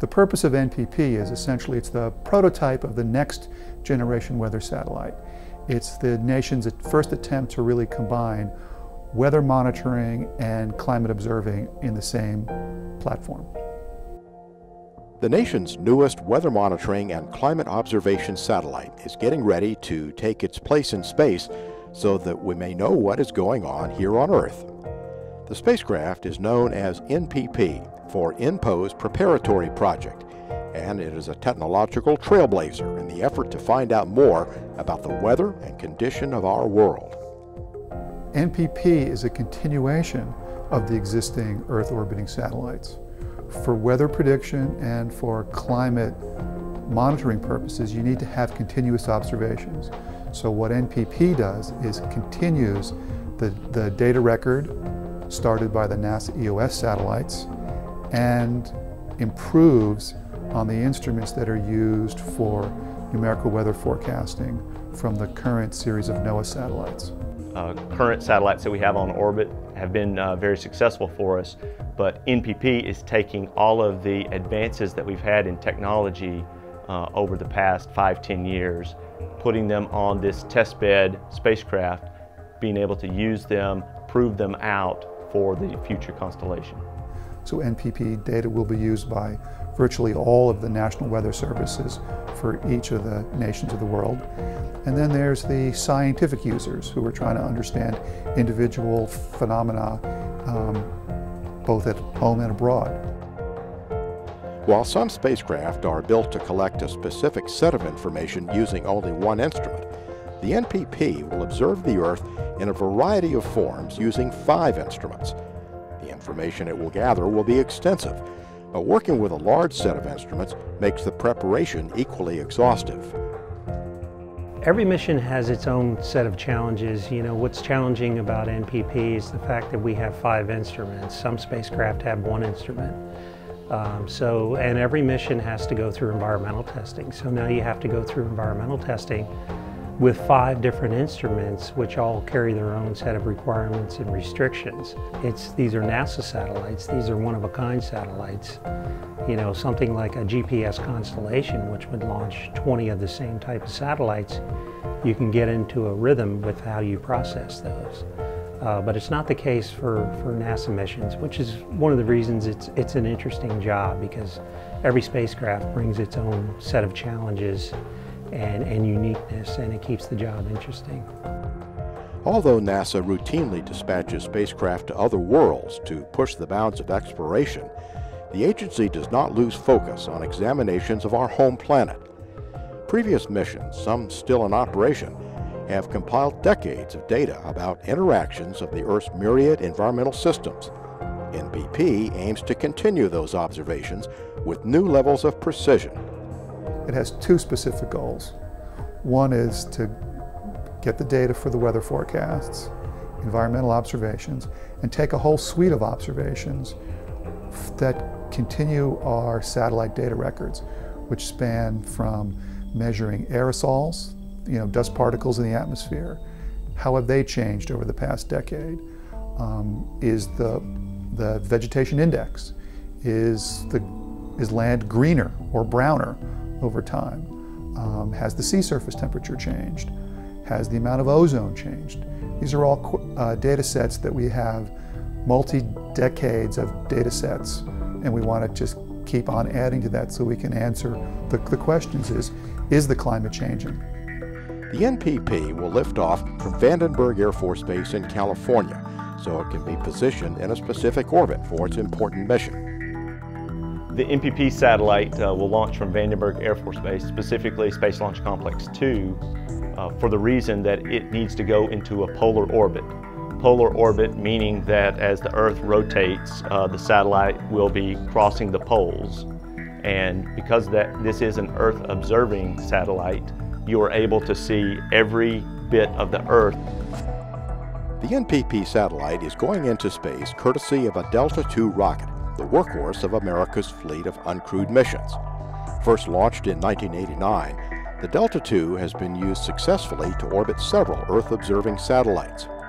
The purpose of NPP is essentially it's the prototype of the next generation weather satellite. It's the nation's first attempt to really combine weather monitoring and climate observing in the same platform. The nation's newest weather monitoring and climate observation satellite is getting ready to take its place in space so that we may know what is going on here on Earth. The spacecraft is known as NPP for NPOESS Preparatory Project, and it is a technological trailblazer in the effort to find out more about the weather and condition of our world. NPP is a continuation of the existing Earth orbiting satellites. For weather prediction and for climate monitoring purposes, you need to have continuous observations. So what NPP does is continues the data record started by the NASA EOS satellites and improves on the instruments that are used for numerical weather forecasting from the current series of NOAA satellites. Current satellites that we have on orbit have been very successful for us, but NPP is taking all of the advances that we've had in technology over the past 5-10 years, putting them on this testbed spacecraft, being able to use them, prove them out for the future constellation. So NPP data will be used by virtually all of the national weather services for each of the nations of the world. And then there's the scientific users who are trying to understand individual phenomena both at home and abroad. While some spacecraft are built to collect a specific set of information using only one instrument, the NPP will observe the Earth in a variety of forms using 5 instruments. The information it will gather will be extensive, but working with a large set of instruments makes the preparation equally exhaustive. Every mission has its own set of challenges. You know, what's challenging about NPP is the fact that we have 5 instruments. Some spacecraft have 1 instrument. And every mission has to go through environmental testing. So now you have to go through environmental testing with 5 different instruments, which all carry their own set of requirements and restrictions. These are NASA satellites. These are one-of-a-kind satellites. You know, something like a GPS constellation, which would launch 20 of the same type of satellites, you can get into a rhythm with how you process those. But it's not the case for NASA missions, which is one of the reasons it's an interesting job, because every spacecraft brings its own set of challenges and uniqueness, and it keeps the job interesting. Although NASA routinely dispatches spacecraft to other worlds to push the bounds of exploration, the agency does not lose focus on examinations of our home planet. Previous missions, some still in operation, have compiled decades of data about interactions of the Earth's myriad environmental systems. NPP aims to continue those observations with new levels of precision. It has 2 specific goals. One is to get the data for the weather forecasts, environmental observations, and take a whole suite of observations that continue our satellite data records, which span from measuring aerosols, you know, dust particles in the atmosphere. How have they changed over the past decade? Is the vegetation index? Is land greener or browner over time? Has the sea surface temperature changed? Has the amount of ozone changed? These are all data sets that we have multi-decades of data sets, and we want to just keep on adding to that so we can answer the questions is the climate changing? The NPP will lift off from Vandenberg Air Force Base in California, so it can be positioned in a specific orbit for its important mission. The NPP satellite will launch from Vandenberg Air Force Base, specifically Space Launch Complex 2, for the reason that it needs to go into a polar orbit. Polar orbit meaning that as the Earth rotates, the satellite will be crossing the poles. And because this is an Earth observing satellite, you are able to see every bit of the Earth. The NPP satellite is going into space courtesy of a Delta II rocket, the workhorse of America's fleet of uncrewed missions. First launched in 1989, the Delta II has been used successfully to orbit several Earth-observing satellites.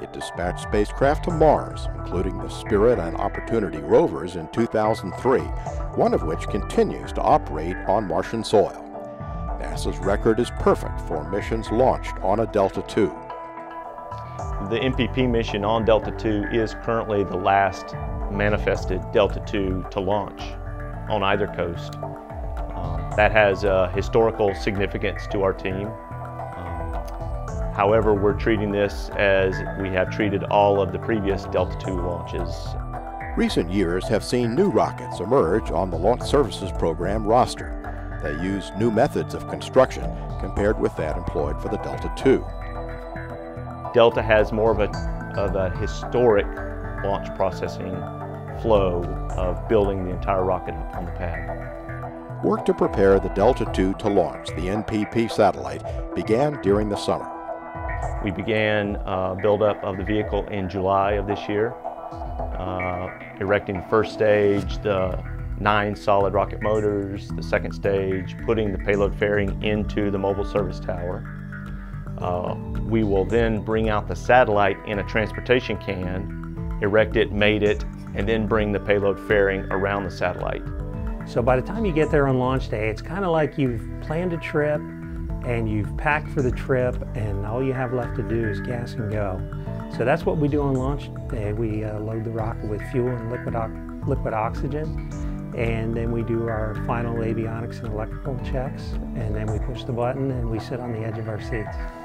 It dispatched spacecraft to Mars, including the Spirit and Opportunity rovers in 2003, one of which continues to operate on Martian soil. NASA's record is perfect for missions launched on a Delta II. The NPP mission on Delta II is currently the last manifested Delta II to launch on either coast. That has historical significance to our team. However, we're treating this as we have treated all of the previous Delta II launches. Recent years have seen new rockets emerge on the Launch Services Program roster. They use new methods of construction compared with that employed for the Delta II. Delta has more of a historic launch processing flow of building the entire rocket up on the pad. Work to prepare the Delta II to launch the NPP satellite began during the summer. We began buildup of the vehicle in July of this year, erecting the first stage, the 9 solid rocket motors, the second stage, putting the payload fairing into the mobile service tower. We will then bring out the satellite in a transportation can, erect it, mate it, and then bring the payload fairing around the satellite. So by the time you get there on launch day, it's kind of like you've planned a trip and you've packed for the trip and all you have left to do is gas and go. So that's what we do on launch day. We load the rocket with fuel and liquid oxygen, and then we do our final avionics and electrical checks, and then we push the button and we sit on the edge of our seats.